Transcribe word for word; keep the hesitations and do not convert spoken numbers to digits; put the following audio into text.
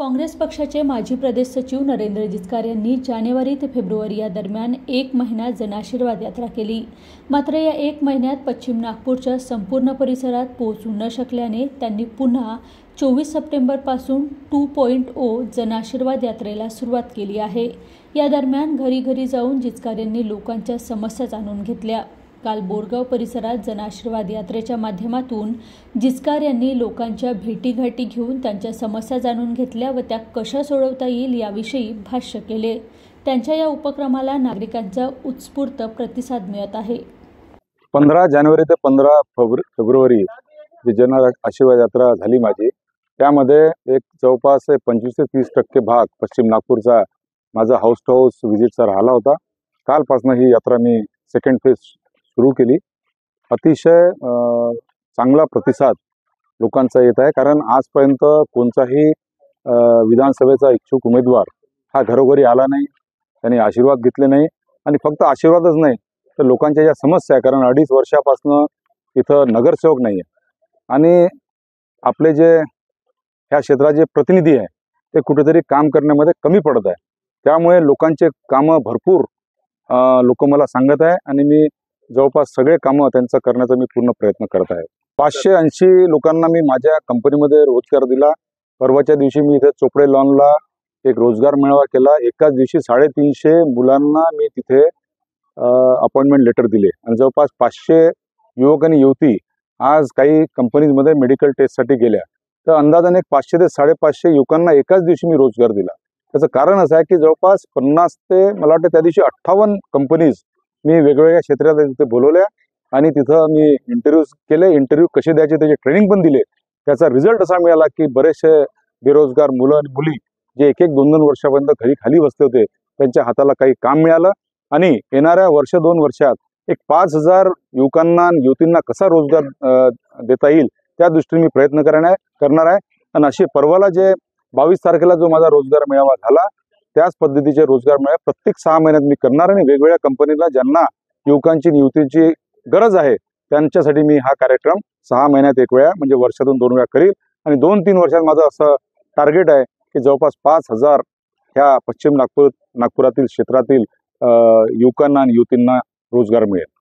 काँग्रेस पक्षाचे माजी प्रदेश सचिव नरेंद्र जिचकार यांनी जानेवारी ते फेब्रुवारी या दरम्यान एक महिना जनआशीर्वाद यात्रा केली। मात्र या एक महिन्यात पश्चिम नागपूरच्या संपूर्ण परिसरात पोहोचू न शकल्याने त्यांनी पुन्हा चोवीस सप्टेंबरपासून टू पॉइंट ओ जनआशीर्वाद यात्रेला सुरुवात केली आहे। या दरम्यान घरी घरी जाऊन जिचकार यांनी लोकांच्या समस्या जाणून घेतल्या। काल बोरगाव परिसरात जनआशीर्वाद यात्रेच्या माध्यमातून जिचकार यांनी लोकांच्या भेटीगाठी घेऊन त्यांच्या समस्या जाणून घेतल्या व त्या कशा सोडवता येईल याविषयी भाष्य केले। त्यांच्या या उपक्रमाला नागरिकांचा उत्स्फूर्त प्रतिसाद मिळत आहे। पंधरा जानेवारी ते पंधरा फेब्रुवारी जी जन आशीर्वाद यात्रा झाली माझी, त्यामध्ये एक जवळपास पंचवीस ते तीस टक्के भाग पश्चिम नागपूरचा माझा हाऊस टू हाऊस व्हिजिटचा राहिला होता। कालपासून ही यात्रा मी सेकंड फेज सुरू केली। अतिशय चांगला प्रतिसाद लोकांचा येत आहे, कारण आजपर्यंत कोणताही विधानसभेचा इच्छुक उमेदवार हा घरोघरी आला नाही, त्यांनी आशीर्वाद घेतले नाही आणि फक्त आशीर्वादच नाही तर लोकांच्या ज्या समस्या आहे, कारण अडीच वर्षापासून इथं नगरसेवक नाही आहे आणि आपले जे ह्या क्षेत्राचे प्रतिनिधी आहे ते कुठेतरी काम करण्यामध्ये कमी पडत आहे। त्यामुळे लोकांचे कामं भरपूर लोक मला सांगत आहे आणि मी जवळपास सगळे कामं त्यांचं करण्याचा मी पूर्ण प्रयत्न करत आहे। पाचशे ऐंशी लोकांना मी माझ्या कंपनीमध्ये रोजगार दिला। परवाच्या दिवशी मी इथे चोपडे लॉनला एक रोजगार मेळावा केला। एकाच दिवशी साडेतीनशे मुलांना मी तिथे अपॉइंटमेंट लेटर दिले आणि जवळपास पाचशे युवक आणि युवती आज काही कंपनीजमध्ये मेडिकल टेस्टसाठी गेल्या। तर अंदाजाने एक पाचशे ते साडेपाचशे युवकांना एकाच दिवशी मी रोजगार दिला। त्याचं कारण असं आहे की जवळपास पन्नास ते मला वाटतं त्या दिवशी अठ्ठावन्न कंपनीज मी वेगवेगळ्या क्षेत्रात तिथे बोलवल्या आणि तिथं मी इंटरव्ह्यूज केले। इंटरव्ह्यू कसे द्यायचे त्याचे ट्रेनिंग पण दिले। त्याचा रिझल्ट असा मिळाला की बरेचसे बेरोजगार मुलं आणि मुली जे एक एक दोन दोन वर्षापर्यंत घरी खाली बसले होते त्यांच्या हाताला काही काम मिळालं आणि येणाऱ्या वर्ष दोन वर्षात एक पाच हजार युवकांना आणि युवतींना कसा रोजगार देता येईल त्या दृष्टीने मी प्रयत्न करणार करणार आहे। आणि अशी परवाला जे बावीस तारखेला जो माझा रोजगार मेळावा झाला त्याच पद्धतीचे रोजगार मेळावे प्रत्येक सहा महिन्यात मी करणार आणि वेगवेगळ्या कंपनीला ज्यांना युवकांची युवतींची गरज आहे त्यांच्यासाठी मी हा कार्यक्रम सहा महिन्यात एक वेळा म्हणजे वर्षातून दोन वेळा करील आणि दोन तीन वर्षात माझं असं टार्गेट आहे की जवळपास पाच हजार ह्या पश्चिम नागपूर नागपुरातील क्षेत्रातील युवकांना आणि युवतींना रोजगार मिळेल।